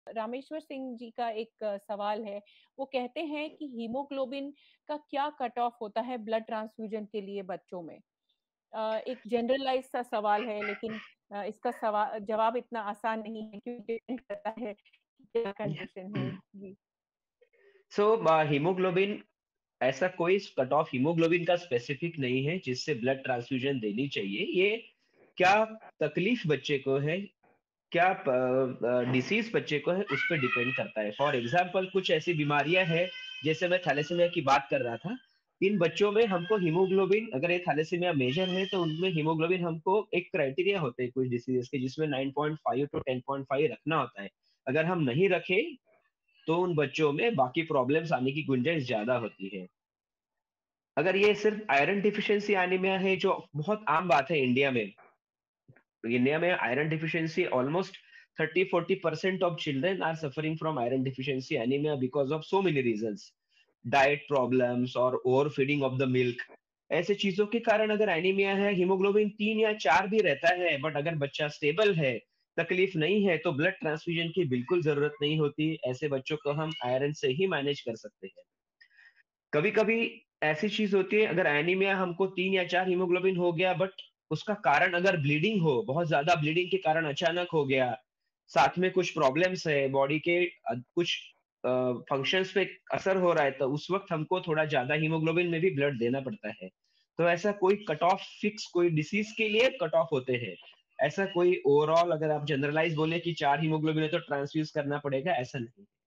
रामेश्वर सिंह जी का एक सवाल है। वो कहते हैं कि हीमोग्लोबिन का क्या कट ऑफ होता है ब्लड ट्रांसफ्यूजन के लिए बच्चों में? एक जनरलाइज़ सा सवाल है, लेकिन इसका जवाब इतना आसान नहीं है क्योंकि डिपेंड करता है कि क्या कंडीशन है। जी। सो हीमोग्लोबिन, ऐसा कोई कट ऑफ हीमोग्लोबिन का स्पेसिफिक नहीं है जिससे ब्लड ट्रांसफ्यूजन देनी चाहिए। ये क्या तकलीफ बच्चे को है, क्या डिसीज बच्चे को है, उस पर डिपेंड करता है। फॉर एग्जाम्पल कुछ ऐसी बीमारियां हैं, जैसे मैं थैलेसीमिया की बात कर रहा था। इन बच्चों में हमको हीमोग्लोबिन, अगर ये थैलेसीमिया मेजर है तो उनमें हीमोग्लोबिन हमको एक क्राइटेरिया होते हैं कुछ डिसीजेस के, जिसमें 9.5 टू 10.5 रखना होता है। अगर हम नहीं रखे तो उन बच्चों में बाकी प्रॉब्लम्स आने की गुंजाइश ज्यादा होती है। अगर ये सिर्फ आयरन डिफिशियंसी एनीमिया है, जो बहुत आम बात है इंडिया में। इंडिया में iron deficiency almost 30-40% of children are suffering from iron deficiency anaemia because of so many reasons, diet problems और over feeding of the milk. ऐसे चीजों के कारण अगर एनीमिया है, हीमोग्लोबिन 3 या 4 भी रहता है, बट अगर बच्चा स्टेबल है, तकलीफ नहीं है, तो ब्लड ट्रांसफ्यूजन की बिल्कुल जरूरत नहीं होती। ऐसे बच्चों को हम आयरन से ही मैनेज कर सकते हैं। कभी कभी ऐसी चीज होती है, अगर एनीमिया हमको 3 या 4 हीमोग्लोबिन हो गया, बट उसका कारण अगर ब्लीडिंग हो, बहुत ज्यादा ब्लीडिंग के कारण अचानक हो गया, साथ में कुछ प्रॉब्लम्स है बॉडी के, कुछ फंक्शंस पे असर हो रहा है, तो उस वक्त हमको थोड़ा ज्यादा हीमोग्लोबिन में भी ब्लड देना पड़ता है। तो ऐसा कोई कट ऑफ फिक्स, कोई डिसीज के लिए कट ऑफ होते हैं। ऐसा कोई ओवरऑल अगर आप जनरलाइज बोले कि 4 हीमोग्लोबिन है तो ट्रांसफ्यूज करना पड़ेगा, ऐसा नहीं।